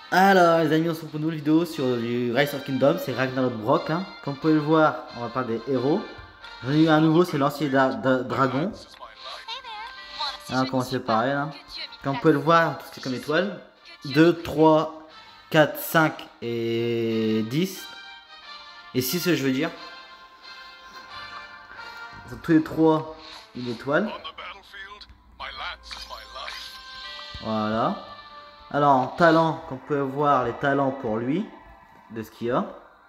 Alors les amis, on se retrouve pour une nouvelle vidéo sur du Rise of Kingdom, c'est Ragnarok Brock, hein. Comme vous pouvez le voir, on va parler des héros. J'en ai eu un nouveau, c'est l'ancien dragon. Hein, on va commencer par elle, hein. Comme vous pouvez le voir, tout ce qui est comme étoile. 2, 3, 4, 5 et 10. Et 6 je veux dire. Sur tous les 3 une étoile. Voilà. Alors en talent, comme vous pouvez voir les talents pour lui, de ce qu'il y a.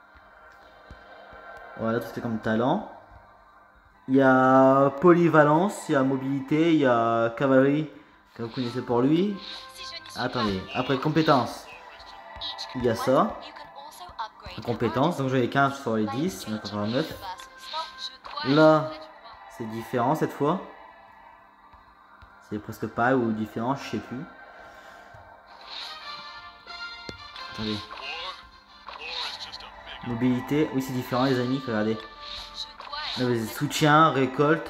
Voilà, tout c'est comme talent. Il y a polyvalence, il y a mobilité, il y a cavalerie, que vous connaissez pour lui. Attendez, après compétences, il y a ça. Compétences, donc j'en ai 15 sur les 10, maintenant 9. Là, c'est différent cette fois. C'est presque pas ou différent, je sais plus. Attendez. Mobilité, oui c'est différent les amis, regardez. Soutien, récolte,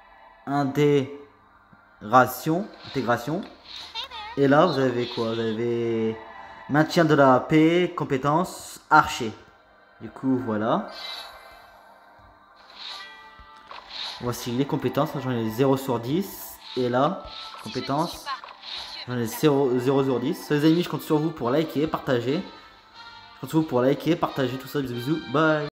intégration. Et là vous avez quoi? Vous avez maintien de la paix, compétence, archer. Du coup voilà. Voici les compétences, j'en ai 0 sur 10. Et là, compétences, j'en ai 0 sur 10. Les amis, je compte sur vous pour liker, partager. Je compte sur vous pour liker, partager tout ça, bisous bisous, bye.